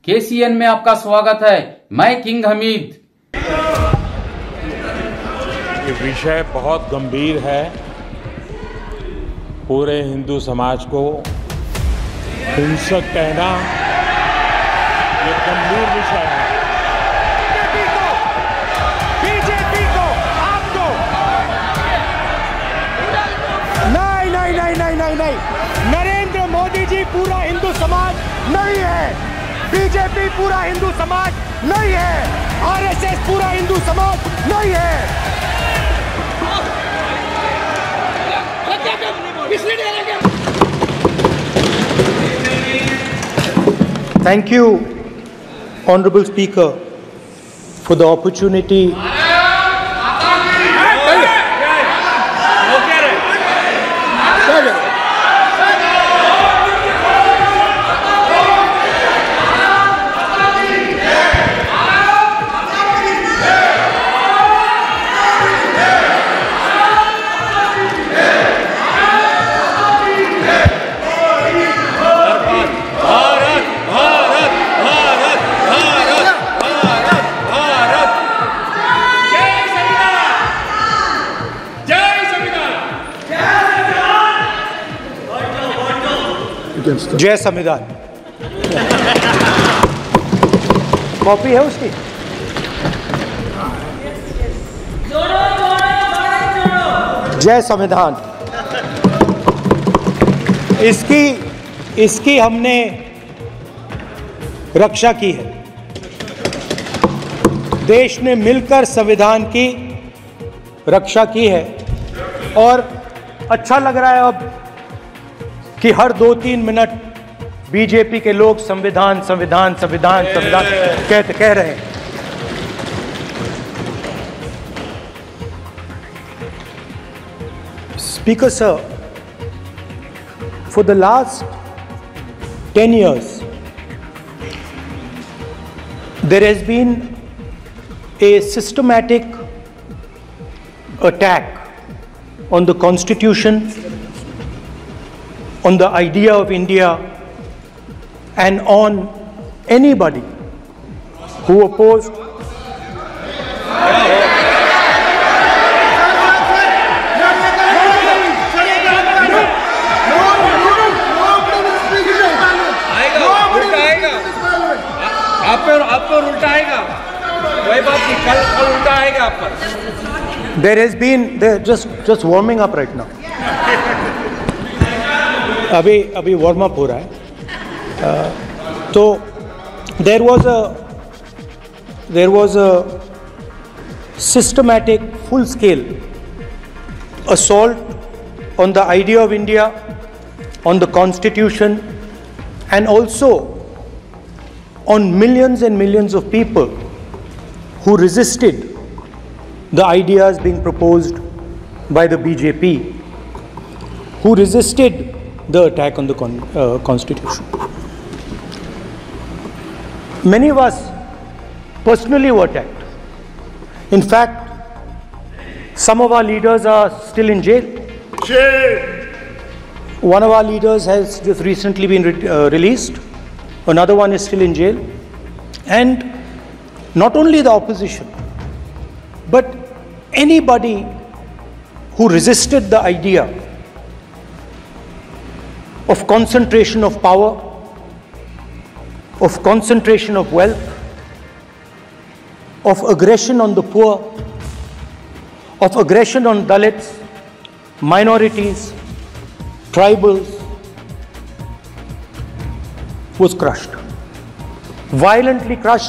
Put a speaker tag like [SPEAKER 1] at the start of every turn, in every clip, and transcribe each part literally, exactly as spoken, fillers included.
[SPEAKER 1] KCN में आपका स्वागत है। मैं किंग हमीद।
[SPEAKER 2] ये विषय बहुत गंभीर है। पूरे हिंदू समाज को हिंसक कहना ये गंभीर विषय है।
[SPEAKER 3] बीजेपी को आपको नहीं नहीं नहीं नहीं नहीं नहीं नरेंद्र मोदी जी पूरा हिंदू समाज नहीं है। बीजेपी पूरा हिंदू समाज नहीं है। आरएसएस पूरा हिंदू समाज नहीं है। Thank you, Honorable Speaker, for the opportunity. जय संविधान। कॉपी है उसकी? जय संविधान। इसकी इसकी हमने रक्षा की है। देश ने मिलकर संविधान की रक्षा की है और अच्छा लग रहा है अब कि हर दो तीन मिनट बीजेपी के लोग संविधान संविधान संविधान संविधान कहते कह रहे हैं। Speaker sir, for the last ten years, there has been a systematic attack on the Constitution, on the idea of India, and on anybody who opposed
[SPEAKER 4] आप पर आप पर उल्टा आएगा। वही बात नहीं, कल कल उल्टा आएगा आप पर।
[SPEAKER 3] There has been there just just warming up right now. अभी अभी वार्म अप हो रहा है। uh, तो there was a there was a systematic full scale assault on the idea of India, on the Constitution, and also on millions and millions of people who resisted the ideas being proposed by the B J P, who resisted the attack on the con uh, Constitution. Many of us personally were attacked. In fact, some of our leaders are still in jail. Jail. One of our leaders has just recently been re uh, released. Another one is still in jail. And not only the opposition, but anybody who resisted the idea of concentration of power, of concentration of wealth, of aggression on the poor, of aggression on Dalits, minorities, tribals, was crushed, violently crushed.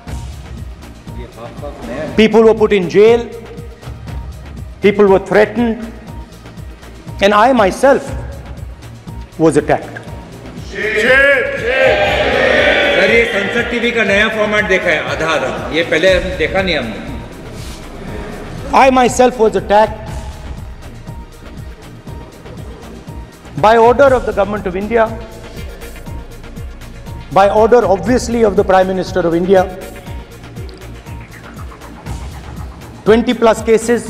[SPEAKER 3] People were put in jail, people were threatened, and I myself was attacked.
[SPEAKER 4] Sir, ये संसद TV का नया format देखा है, आधा आधा, ये पहले देखा नहीं हमने।
[SPEAKER 3] I myself was attacked by order of the government of India, by order obviously of the Prime Minister of India. twenty plus cases,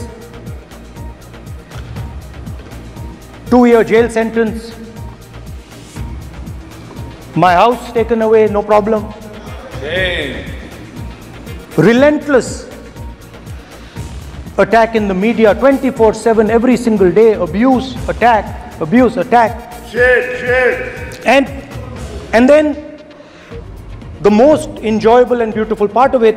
[SPEAKER 3] two year jail sentence, my house taken away, no problem. relentless attack in the media, twenty-four seven, every single day, abuse, attack, abuse, attack.
[SPEAKER 5] Shit, shit.
[SPEAKER 3] And, and then the most enjoyable and beautiful part of it,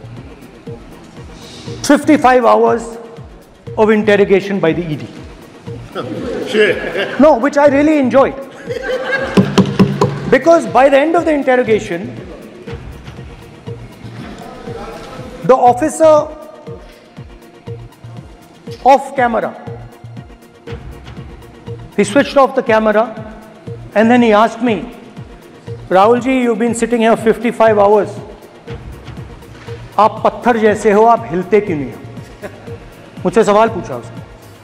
[SPEAKER 3] fifty-five hours of interrogation by the E D.
[SPEAKER 5] Shit.
[SPEAKER 3] No, which I really enjoyed. Because by the end of the interrogation, the officer off camera, he switched off the camera and then he asked me, Rahul ji, you've been sitting here fifty-five hours. आप पत्थर जैसे हो, आप हिलते क्यों नहीं हो? मुझसे सवाल पूछा उसने.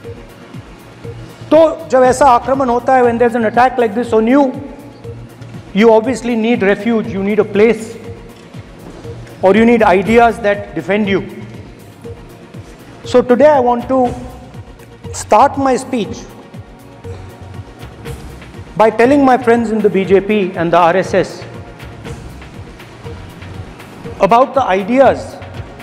[SPEAKER 3] तो जब ऐसा आक्रमण होता है, when there's an attack like this on you, you obviously need refuge, you need a place, or you need ideas that defend you. So today I want to start my speech by telling my friends in the B J P and the R S S about the ideas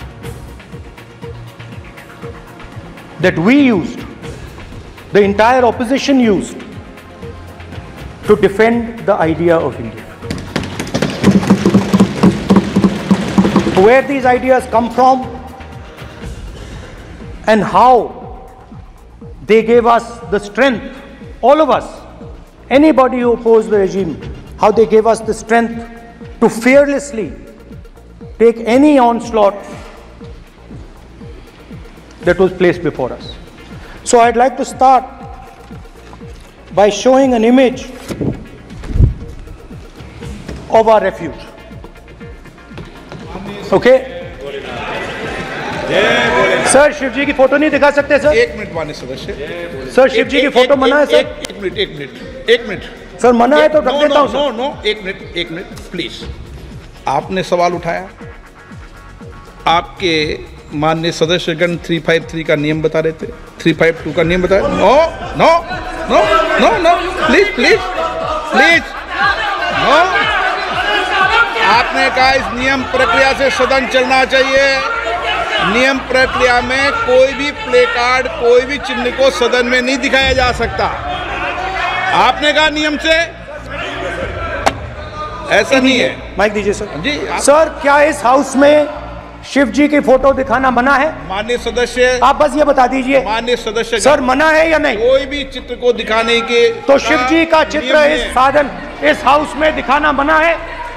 [SPEAKER 3] that we used, the entire opposition used, to defend the idea of India. Where these ideas come from and how they gave us the strength, all of us, anybody who opposed the regime, how they gave us the strength to fearlessly take any onslaught that was placed before us. So I'd like to start by showing an image of our refuge. Okay? Sir Shiv ji की photo नहीं दिखा सकते sir?
[SPEAKER 6] एक minute माननीय सदस्य.
[SPEAKER 3] Sir Shiv ji की photo मना है सर?
[SPEAKER 6] एक मिनट एक मिनट एक मिनट
[SPEAKER 3] सर मना है तो रख देता हूं सर.
[SPEAKER 6] नो नो एक मिनट एक मिनट प्लीज. आपने सवाल उठाया, आपके माननीय सदस्यगण तीन सौ तिरेपन का नियम बता रहे थे, तीन सौ बावन का नियम बताया. No no no no no please please please no. आपने कहा इस नियम प्रक्रिया से सदन चलना चाहिए. नियम प्रक्रिया में कोई भी प्ले कार्ड, कोई भी चिन्ह को सदन में नहीं दिखाया जा सकता. आपने कहा नियम से, ऐसा नहीं है.
[SPEAKER 3] माइक दीजिए सर.
[SPEAKER 6] जी
[SPEAKER 3] सर क्या इस हाउस में शिव जी की फोटो दिखाना मना है?
[SPEAKER 6] माननीय सदस्य,
[SPEAKER 3] आप बस ये बता दीजिए.
[SPEAKER 6] माननीय सदस्य
[SPEAKER 3] सर मना है या नहीं?
[SPEAKER 6] कोई भी चित्र को दिखाने के
[SPEAKER 3] तो शिव जी का चित्र इस साधन इस हाउस में दिखाना मना है.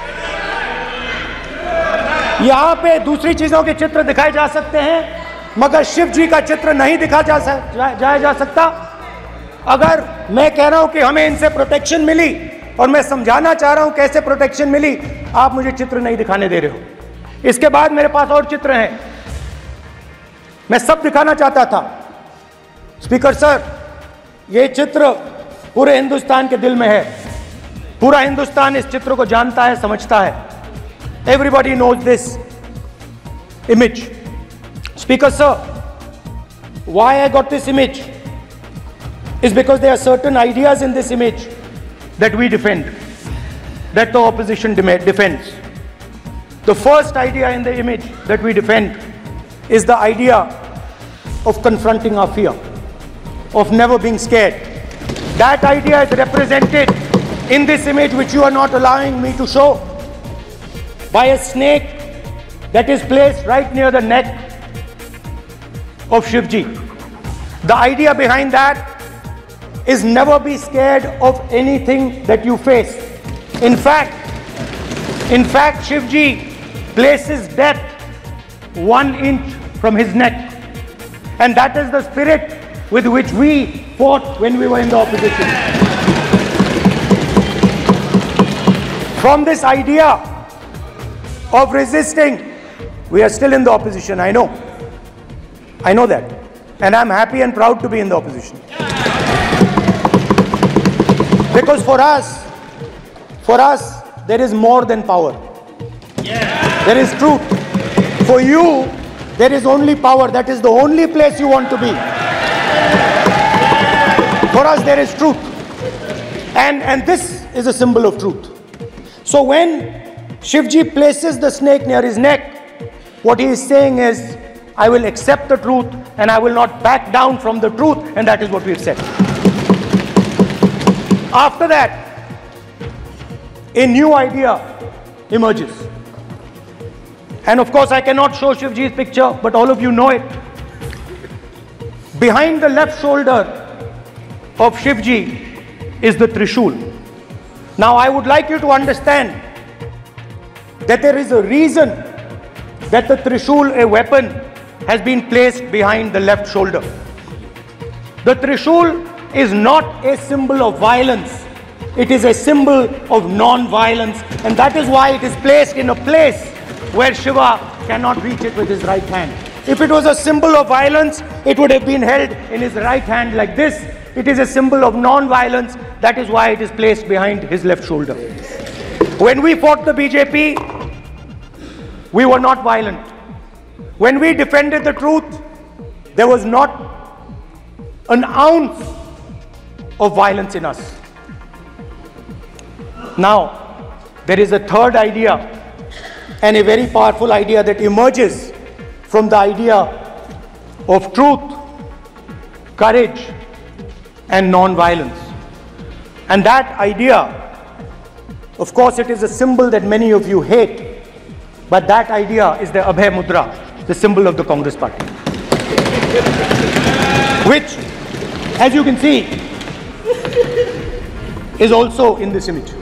[SPEAKER 3] यहाँ पे दूसरी चीजों के चित्र दिखाए जा सकते हैं, मगर शिव जी का चित्र नहीं दिखा जा, जा, जाया जा सकता. अगर मैं कह रहा हूं कि हमें इनसे प्रोटेक्शन मिली और मैं समझाना चाह रहा हूं कैसे प्रोटेक्शन मिली, आप मुझे चित्र नहीं दिखाने दे रहे हो. इसके बाद मेरे पास और चित्र हैं, मैं सब दिखाना चाहता था. स्पीकर सर, ये चित्र पूरे हिंदुस्तान के दिल में है. पूरा हिंदुस्तान इस चित्र को जानता है, समझता है. Everybody knows this image. Speaker sir, why I got this image is because there are certain ideas in this image that we defend, that the opposition defends. The first idea in the image that we defend is the idea of confronting our fear, of never being scared. That idea is represented in this image, which you are not allowing me to show, by a snake that is placed right near the neck of Shivji. The idea behind that is never be scared of anything that you face. In fact, in fact, Shivji places death one inch from his neck. And that is the spirit with which we fought when we were in the opposition. From this idea of resisting, we are still in the opposition, I know. I know that. And I'm happy and proud to be in the opposition. Because for us, for us, there is more than power. There is truth. For you, there is only power. That is the only place you want to be. For us, there is truth. And, and this is a symbol of truth. So when Shivji places the snake near his neck, what he is saying is, I will accept the truth and I will not back down from the truth, and that is what we have said. After that, a new idea emerges. And of course, I cannot show Shivji's picture, but all of you know it. Behind the left shoulder of Shivji is the Trishul. Now, I would like you to understand that there is a reason that the Trishul, a weapon, has been placed behind the left shoulder. The Trishul is not a symbol of violence. It is a symbol of non-violence, and that is why it is placed in a place where Shiva cannot reach it with his right hand. If it was a symbol of violence, it would have been held in his right hand like this. It is a symbol of non-violence. That is why it is placed behind his left shoulder. When we fought the B J P, we were not violent. When we defended the truth, there was not an ounce of violence in us. Now, there is a third idea, and a very powerful idea that emerges from the idea of truth, courage, and non-violence. And that idea, of course, it is a symbol that many of you hate, but that idea is the Abhay Mudra, the symbol of the Congress Party, which, as you can see, is also in this image.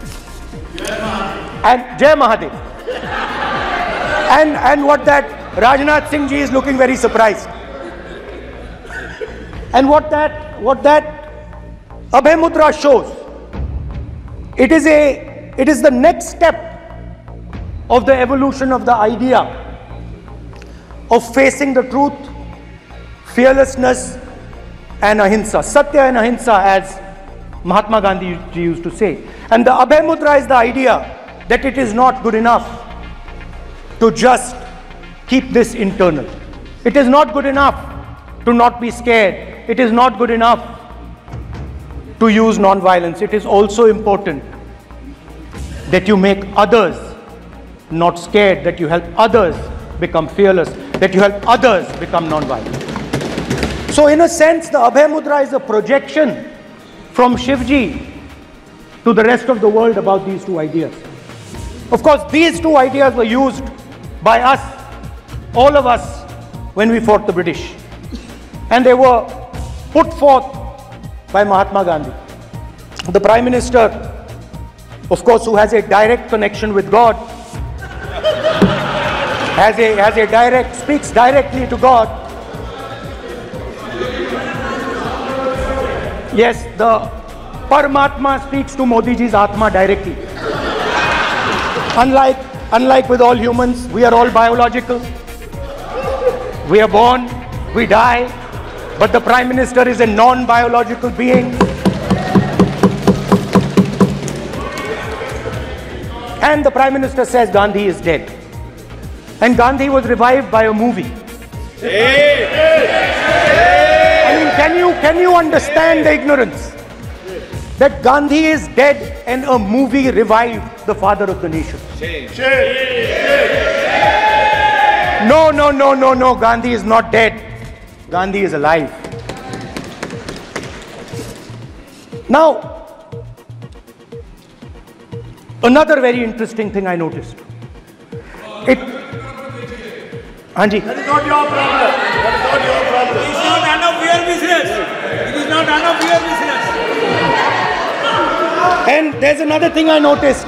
[SPEAKER 3] And Jai Mahadev. And, and what that Rajnath Singh ji is looking very surprised. And what that, what that Abhay Mudra shows, it is, a, it is the next step of the evolution of the idea of facing the truth, fearlessness, and ahimsa. Satya and ahimsa, as Mahatma Gandhi used to say. And the Abhay Mudra is the idea that it is not good enough to just keep this internal. It is not good enough to not be scared. It is not good enough to use non-violence. It is also important that you make others not scared, that you help others become fearless, that you help others become non-violent. So in a sense, the Abhay Mudra is a projection from Shivji to the rest of the world about these two ideas. Of course, these two ideas were used by us, all of us, when we fought the British. And they were put forth by Mahatma Gandhi. The Prime Minister, of course, who has a direct connection with God, has a, has a direct, speaks directly to God. Yes, the Paramatma speaks to Modi ji's Atma directly. Unlike, unlike with all humans, we are all biological. We are born, we die, but the Prime Minister is a non-biological being. And the Prime Minister says Gandhi is dead. And Gandhi was revived by a movie. I mean, can you, can you understand the ignorance? That Gandhi is dead and a movie revived the father of the nation. No, no, no, no, no. Gandhi is not dead. Gandhi is alive. Now, another very interesting thing I noticed. It. Anji.
[SPEAKER 5] That is not your problem. That is not your problem.
[SPEAKER 4] It is not none of your business. It is not none of your business.
[SPEAKER 3] And there's another thing I noticed,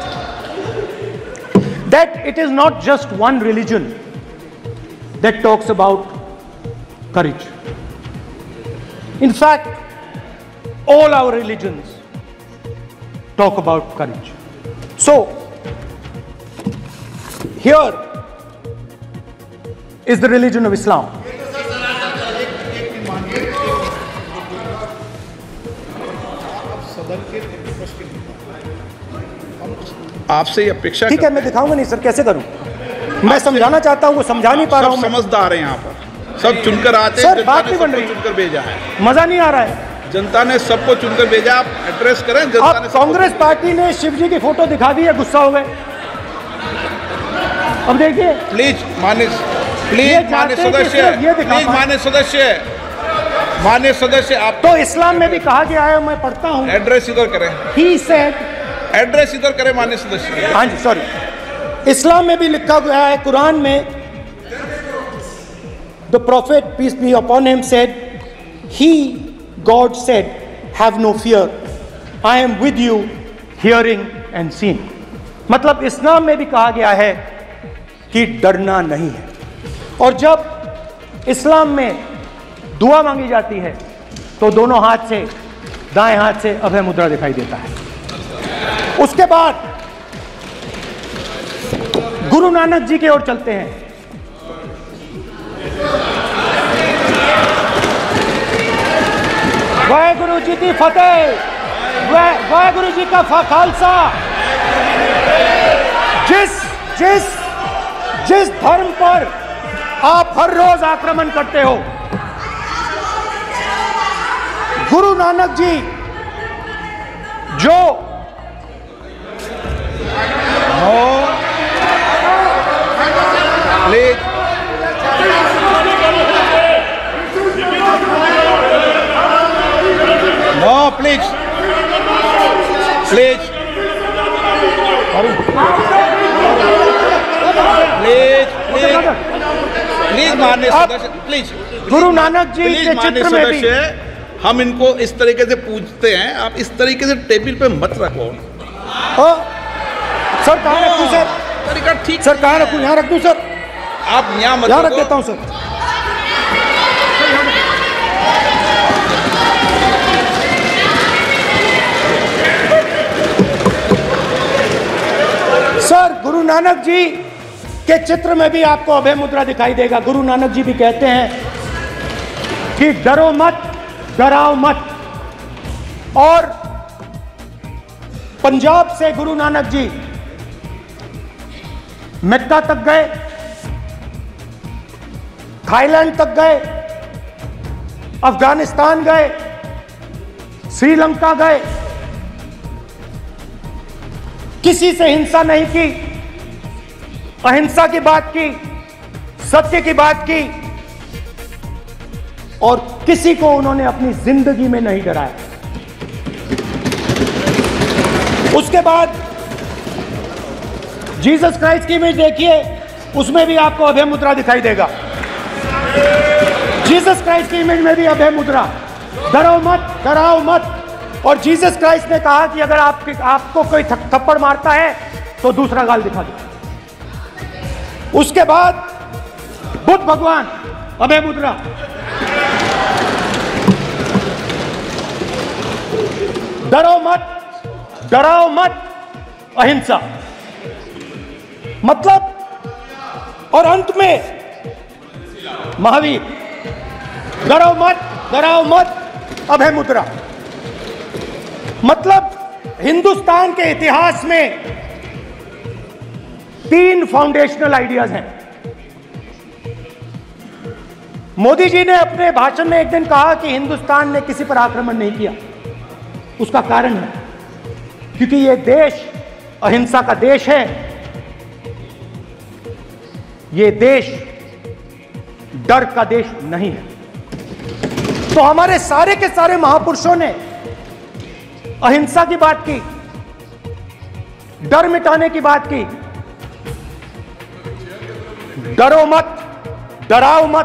[SPEAKER 3] that it is not just one religion that talks about courage. In fact, all our religions talk about courage. So, here is the religion of Islam.
[SPEAKER 6] आपसे ये अपेक्षा
[SPEAKER 3] ठीक है, मैं दिखाऊंगा नहीं sir, कैसे करूं? मैं समझाना चाहता हूं, वो समझा नहीं पा रहा हूं।
[SPEAKER 6] सब समझदार हैं यहाँ पर, सब चुनकर आते हैं।
[SPEAKER 3] सर, बात नहीं बन रही,
[SPEAKER 6] चुनकर भेजा है,
[SPEAKER 3] मजा नहीं आ रहा है।
[SPEAKER 6] जनता ने सबको चुनकर भेजा, आप एड्रेस करें। जनता ने
[SPEAKER 3] कांग्रेस पार्टी ने शिवजी की फोटो दिखा दी है, गुस्सा हो गए। अब देखिए
[SPEAKER 6] प्लीज मान्य
[SPEAKER 3] ये
[SPEAKER 6] प्लीज मान्य
[SPEAKER 3] चाहते हैं कि
[SPEAKER 6] सदस्य
[SPEAKER 3] सिर्फ ये दिखा
[SPEAKER 6] प्लीज
[SPEAKER 3] पाएं।
[SPEAKER 6] मान्य सदस्य मान्य सदस्य आप
[SPEAKER 3] तो इस्लाम में भी कहा गया है, मैं पढ़ता हूँ,
[SPEAKER 6] एड्रेस इधर करें,
[SPEAKER 3] ही सेड,
[SPEAKER 6] एड्रेस इधर करें मान्य सदस्य।
[SPEAKER 3] हाँ जी सॉरी, इस्लाम में भी लिखा गया है, कुरान में, the prophet peace be upon him said, he God said, have no fear, I am with you hearing and seeing. मतलब इस्लाम में भी कहा गया है कि डरना नहीं है। और जब इस्लाम में दुआ मांगी जाती है तो दोनों हाथ से, दाएं हाथ से अभय मुद्रा दिखाई देता है। उसके बाद गुरु नानक जी की ओर चलते हैं। वाहेगुरु जी की फतेह, वाहेगुरु जी का खालसा। जिस जिस जिस धर्म पर आप हर रोज आक्रमण करते हो, गुरु नानक जी जो
[SPEAKER 6] please no please please please please please माननीय सदस्य please
[SPEAKER 3] Guru Nanak ji
[SPEAKER 6] please
[SPEAKER 3] के
[SPEAKER 6] माननीय
[SPEAKER 3] चित्र में भी
[SPEAKER 6] सदस्य, हम इनको इस तरीके से पूछते हैं, आप इस तरीके से टेबल पे मत रखो।
[SPEAKER 3] ओ, सर कहाँ रखूं सर?
[SPEAKER 6] तरीका ठीक
[SPEAKER 3] सर कहाँ रखूं? यहाँ रख दूं सर?
[SPEAKER 6] आप यहाँ मत
[SPEAKER 3] यहाँ रख
[SPEAKER 6] रखो।
[SPEAKER 3] देता हूँ सर। सर गुरु नानक जी के चित्र में भी आपको अभय मुद्रा दिखाई देगा। गुरु नानक जी भी कहते हैं कि डरो मत, डराओ मत। और पंजाब से गुरु नानक जी मक्का तक गए, थाईलैंड तक गए, अफगानिस्तान गए, श्रीलंका गए, किसी से हिंसा नहीं की, अहिंसा की बात की, सत्य की बात की, और किसी को उन्होंने अपनी जिंदगी में नहीं डराया। उसके बाद जीसस क्राइस्ट की इमेज देखिए, उसमें भी आपको अभय मुद्रा दिखाई देगा। जीसस क्राइस्ट की इमेज में भी अभय मुद्रा, डरो मत, डराओ मत। और जीसस क्राइस्ट ने कहा कि अगर आप, आपको कोई थप्पड़ मारता है तो दूसरा गाल दिखा दो। उसके बाद बुद्ध भगवान, अभय मुद्रा। डरो मत, डराओ मत, अहिंसा। मतलब, और अंत में महावीर, डरो मत, डराओ मत, अभय मुद्रा। मतलब हिंदुस्तान के इतिहास में तीन फाउंडेशनल आइडियाज हैं। मोदी जी ने अपने भाषण में एक दिन कहा कि हिंदुस्तान ने किसी पर आक्रमण नहीं किया। उसका कारण है क्योंकि यह देश अहिंसा का देश है। यह देश डर का देश नहीं है। तो हमारे सारे के सारे महापुरुषों ने अहिंसा की बात की, डर मिटाने की बात की। डरो मत, डराओ मत,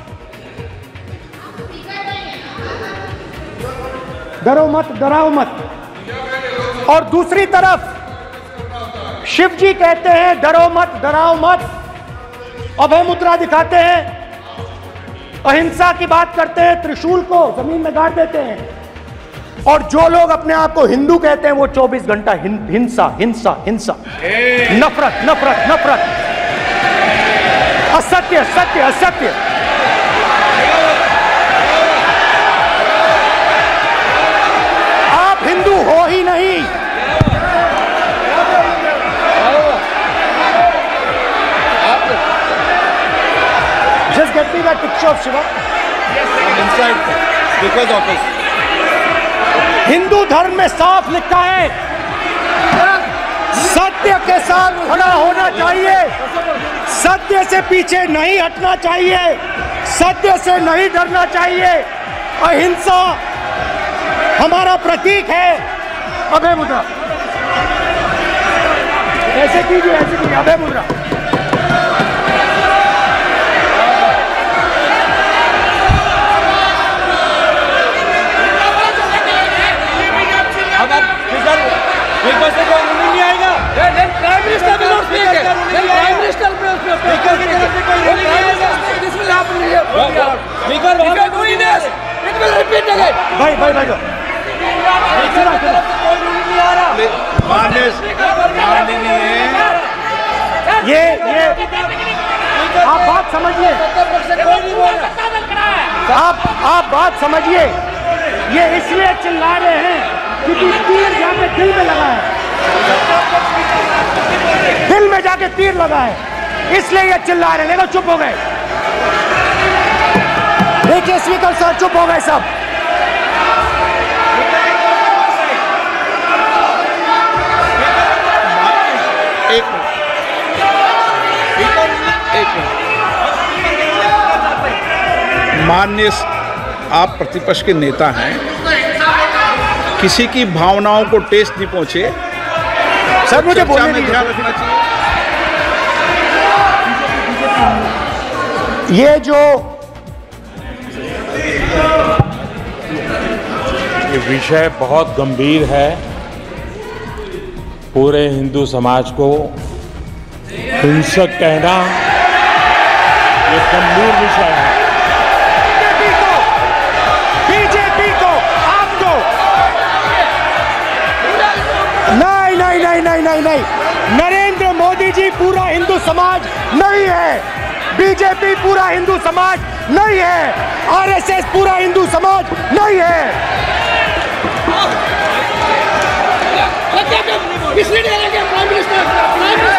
[SPEAKER 3] डरो मत, डराओ मत। और दूसरी तरफ शिव जी कहते हैं डरो मत, डराओ मत, अभय मुद्रा दिखाते हैं, अहिंसा की बात करते हैं, त्रिशूल को जमीन में गाड़ देते हैं। और जो लोग अपने आप को हिंदू कहते हैं वो चौबीस घंटा हिंसा हिंसा हिंसा, नफरत नफरत नफरत, असत्य सत्य असत्य। आप हिंदू हो ही नहीं। Just get me that picture of Shiva.
[SPEAKER 6] I'm inside because of this.
[SPEAKER 3] Hindu धर्म में साफ लिखा है, सत्य के साथ खड़ा होना चाहिए। से पीछे नहीं हटना चाहिए, सत्य से नहीं डरना चाहिए। अहिंसा हमारा प्रतीक है। अभय मुद्रा ऐसे कीजिए, ऐसे कीजिए, अभय मुद्रा।
[SPEAKER 4] अब आप स्पीकर स्पीकर से कोई रूलिंग नहीं आएगा। Prime minister will not speak. Prime minister speaker की तरफ से कोई रूलिंग नहीं आएगा। This will happen. स्पीकर वहां पे कोई नहीं, इट विल रिपीट अगेन।
[SPEAKER 3] भाई भाई भाई
[SPEAKER 4] स्पीकर की तरफ से कोई रूलिंग नहीं आ रहा।
[SPEAKER 6] माननीय माननीय
[SPEAKER 3] ये ये आप बात समझिए,
[SPEAKER 4] कोई नहीं बोल रहा।
[SPEAKER 3] आप आप बात समझिए। ये इसलिए चिल्ला रहे हैं क्योंकि तीर जाके दिल में लगा है, दिल में जाके तीर लगा है, इसलिए ये चिल्ला रहे हैं। देखो चुप हो गए, देखिए स्पीकर साहब चुप हो गए सब।
[SPEAKER 6] एक मिनट एक मिनट माननीय आप प्रतिपक्ष के नेता हैं, किसी की भावनाओं को ठेस नहीं पहुंचे।
[SPEAKER 3] सर मुझे
[SPEAKER 6] चर्चा
[SPEAKER 3] बोलने
[SPEAKER 6] में ध्यान रखना चाहिए।
[SPEAKER 3] ये जो
[SPEAKER 2] ये विषय बहुत गंभीर है। पूरे हिंदू समाज को हिंसक कहना ये गंभीर विषय है।
[SPEAKER 3] बीजेपी को बीजेपी को आपको नहीं नहीं नहीं नहीं नहीं नहीं नरेंद्र मोदी जी पूरा हिंदू समाज नहीं है, बीजेपी पूरा हिंदू समाज नहीं है, आरएसएस पूरा हिंदू समाज नहीं है।
[SPEAKER 7] इसलिए प्राइम मिनिस्टर प्राइम मिनिस्टर